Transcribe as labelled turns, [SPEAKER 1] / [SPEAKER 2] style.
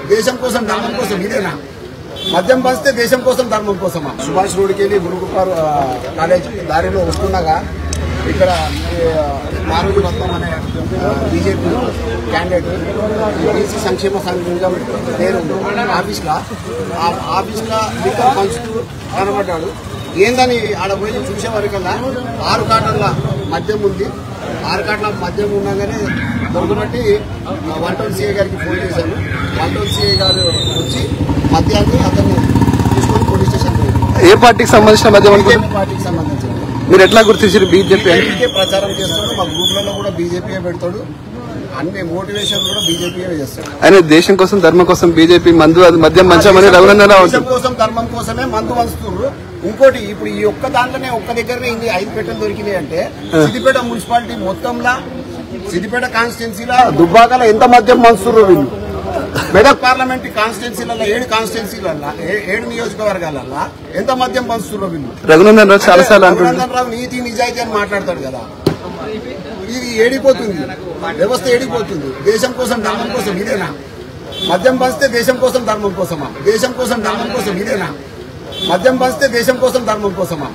[SPEAKER 1] దేశం కోసం ధర్మం కోసం ఇదేనా? మద్యం పంచితే దేశం కోసం ధర్మం కోసమా? సుభాష్ రోడ్డుకి వెళ్ళి గురుకుపార్ కాలేజ్ దారిలో వస్తుండగా ఇక్కడ మారుతి రత్నం అనే బీజేపీ క్యాండిడేట్ బీసీ సంక్షేమ సంఘం పేరు ఆఫీస్లో లిక్కర్ పంచుతూ కనబడ్డాడు. ఏందని ఆడ పోయి చూసేవారికల్లా 6 కార్టన్ల మద్యం ఉంది. 6 కార్టన్ల మద్యం ఉండగానే దొరకబట్టి 1 సిఐ గారికి ఫోన్ చేశాను. 1 సిఐ గారు వచ్చి మద్యాన్ని అతన్ని తీసుకొని పోలీస్ స్టేషన్ పోయింది.
[SPEAKER 2] ఏ పార్టీకి సంబంధించిన మద్యం?
[SPEAKER 1] బీజేపీ పార్టీకి సంబంధించింది.
[SPEAKER 2] మీరు ఎట్లా గుర్తించారు? బీజేపీ
[SPEAKER 1] ప్రచారం చేస్తాడు. మా గ్రూప్లలో కూడా బీజేపీ పెడతాడు. అన్ని మోటివేషన్ కూడా బీజేపీ చేస్తాడు.
[SPEAKER 2] ఆయన దేశం కోసం ధర్మం కోసం బీజేపీ మద్యం పంచామని రఘునందనరావు
[SPEAKER 1] దేశం కోసం ధర్మం కోసమే మందు పంచుతున్నారు. ఇంకోటి ఇప్పుడు ఈ ఒక్క దాంట్లోనే ఒక్క దగ్గరనే 5 పెట్టెలు దొరికినాయి అంటే సిద్దిపేట మున్సిపాలిటీ మొత్తంలో సిద్దిపేట కాన్స్టిట్యున్సీలో దుబ్బాకలో ఎంత మద్యం పంచుతున్నారు వీళ్ళు. మెదక్ పార్లమెంటరీ కాన్స్టిట్యున్సీలలో 7 కాన్స్టిట్యున్సీలలో 7 నియోజకవర్గాలలో ఎంత మద్యం పంచుతున్నారు వీళ్ళు.
[SPEAKER 2] రఘునందనరావు చాలాసార్లు
[SPEAKER 1] రఘునందనరావు నీతి నిజాయితీ అని మాట్లాడతాడు కదా. ఇది ఏడిపోతుంది, వ్యవస్థ ఏడిపోతుంది. దేశం కోసం ధర్మం కోసం ఇదేనా? మద్యం పంచితే దేశం కోసం ధర్మం కోసమా? దేశం కోసం ధర్మం కోసం ఇదేనా? మద్యం పంచితే దేశం కోసం ధర్మం కోసమా?